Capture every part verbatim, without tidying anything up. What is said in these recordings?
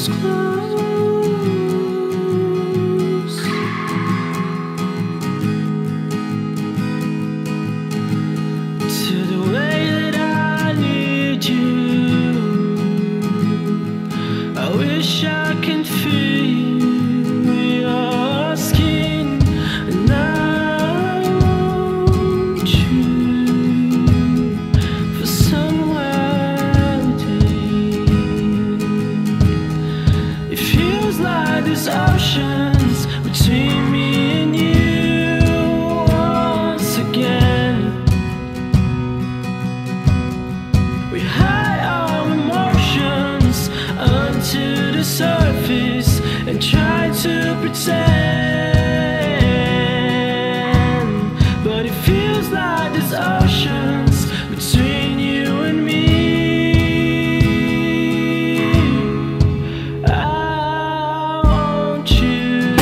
us close to the way that I need you. I wish I could feel your skin, and I want you for somewhere today. It feels like there's oceans between me and you once again. We hide our emotions onto the surface and try to pretend, but it feels like there's oceans between you and me. I want you,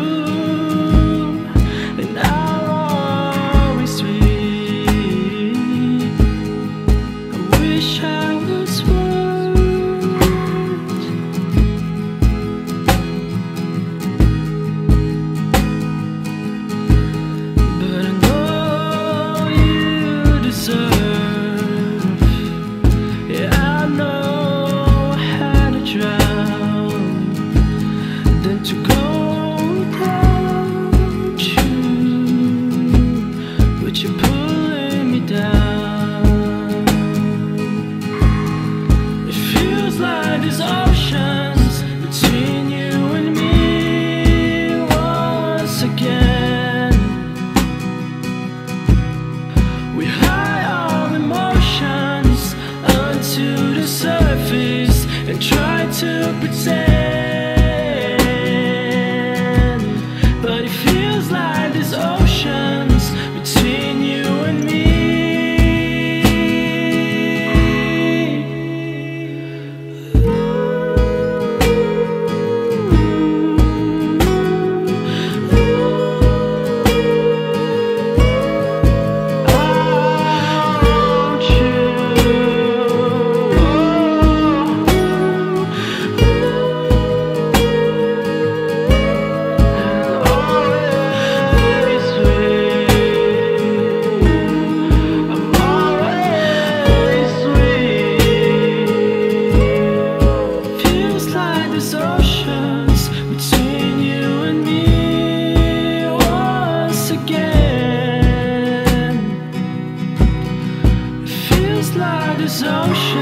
and I'll always wait. I wish I was worth, but I know you deserve. Yeah, I know how to drown than to go without you, but you're pulling me down. It feels like there's oceans between you and me once again. We hide our emotions onto the surface and try to pretend, but it feels like there's oceans between you and me. Oceans between you and me once again. It feels like there's oceans